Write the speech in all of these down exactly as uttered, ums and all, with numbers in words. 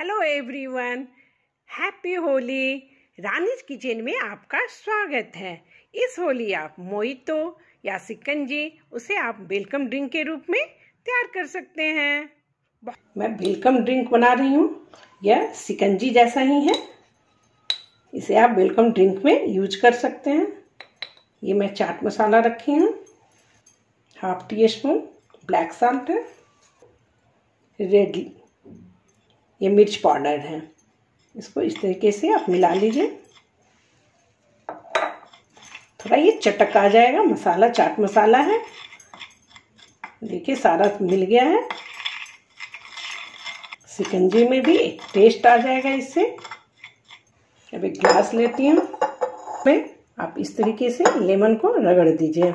Hello everyone, happy Holi. Rani's kitchen में आपका स्वागत है। इस होली आप मोहितो या शिकंजी उसे आप वेलकम ड्रिंक के रूप में तैयार कर सकते हैं। मैं वेलकम ड्रिंक बना रही हूँ। यह शिकंजी जैसा ही है, इसे आप वेलकम ड्रिंक में यूज कर सकते हैं। ये मैं चाट मसाला रखी हूँ, half teaspoon black salt है, रेड ये मिर्च पाउडर है। इसको इस तरीके से आप मिला लीजिए। थोड़ा ये चटक आ जाएगा, मसाला चाट मसाला है। देखिए सारा मिल गया है। शिकंजी में भी एक टेस्ट आ जाएगा इससे। अब एक ग्लास लेती हूँ मैं। आप इस तरीके से लेमन को रगड़ दीजिए।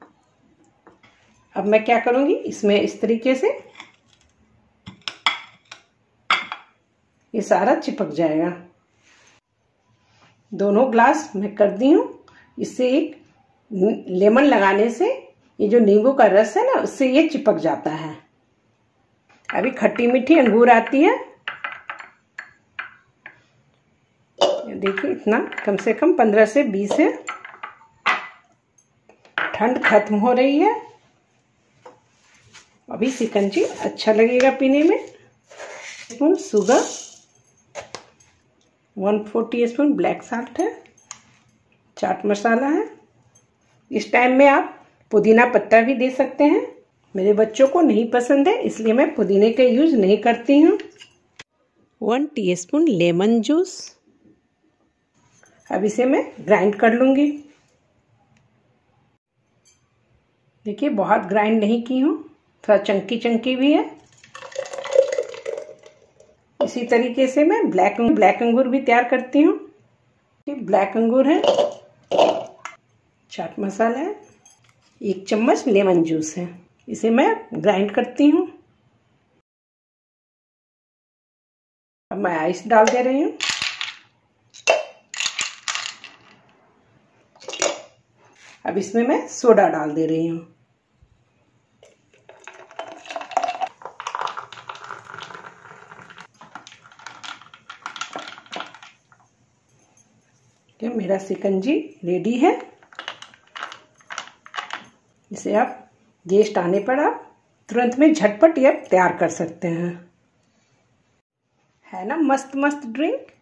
अब मैं क्या करूँगी, इसमें इस तरीके से ये सारा चिपक जाएगा। दोनों ग्लास मैं कर दी हूँ। इससे एक लेमन लगाने से ये जो नींबू का रस है ना, उससे ये चिपक जाता है। अभी खट्टी मीठी अंगूर आती है। देखिए इतना कम से कम पंद्रह से बीस है। ठंड खत्म हो रही है। अभी शिकंजी अच्छा लगेगा पीने में। Spoon sugar, one four teaspoon black salt है, चाट मसाला है। इस टाइम में आप पुदीना पत्ता भी दे सकते हैं। मेरे बच्चों को नहीं पसंद है, इसलिए मैं पुदीने का यूज नहीं करती हूँ। One teaspoon lemon juice. अब इसे मैं ग्राइंड कर लूँगी। देखिए बहुत ग्राइंड नहीं की हूँ, थोड़ा चंकी चंकी भी है। इसी तरीके से मैं ब्लैक ब्लैक अंगूर भी तैयार करती हूँ। ब्लैक अंगूर है, चाट मसाला है, एक चम्मच लेमन जूस है। इसे मैं ग्राइंड करती हूँ। अब मैं आइस डाल दे रही हूँ। अब इसमें मैं सोडा डाल दे रही हूँ। मेरा शिकंजी रेडी है। इसे आप गेस्ट आने पर आप तुरंत में झटपट यह तैयार कर सकते हैं। है ना मस्त मस्त ड्रिंक।